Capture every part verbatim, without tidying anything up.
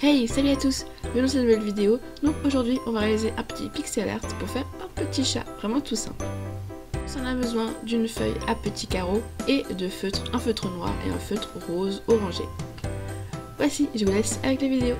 Hey, salut à tous, bienvenue dans cette nouvelle vidéo. Donc aujourd'hui on va réaliser un petit pixel art pour faire un petit chat, vraiment tout simple. On a besoin d'une feuille à petits carreaux et de feutre, un feutre noir et un feutre rose orangé. Voici, je vous laisse avec la vidéo.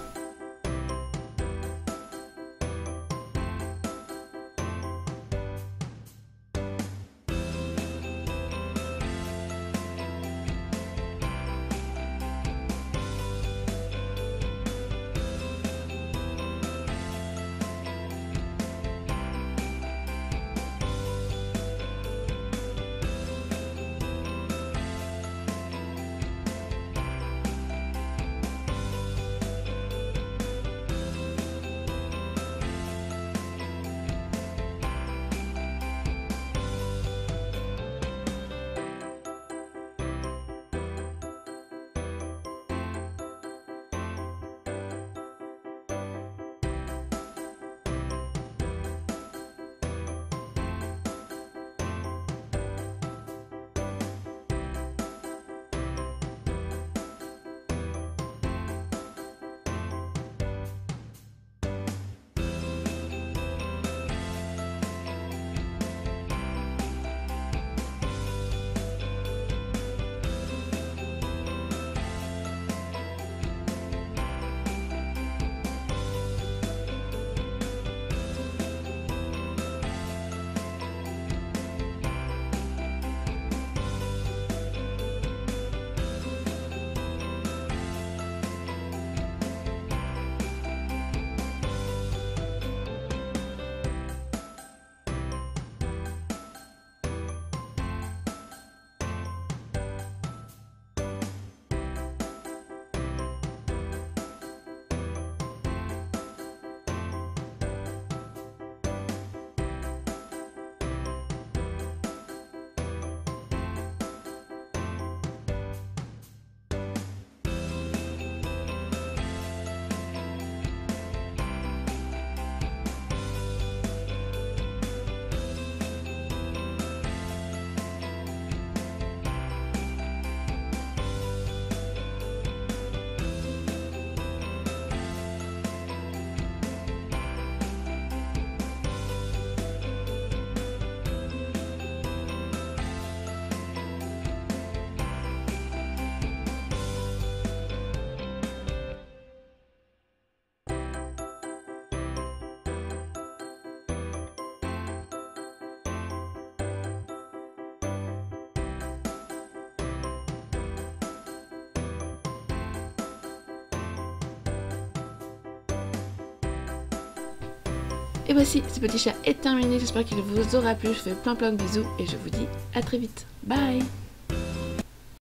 Et voici, ce petit chat est terminé, j'espère qu'il vous aura plu, je vous fais plein plein de bisous et je vous dis à très vite. Bye!